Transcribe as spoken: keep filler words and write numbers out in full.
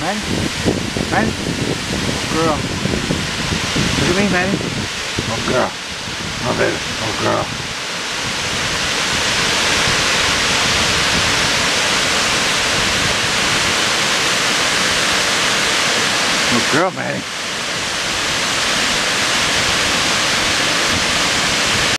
Manny? Manny? Girl. Look at me, Manny. Oh, girl. Oh, baby. Oh, girl. Oh, girl, Manny.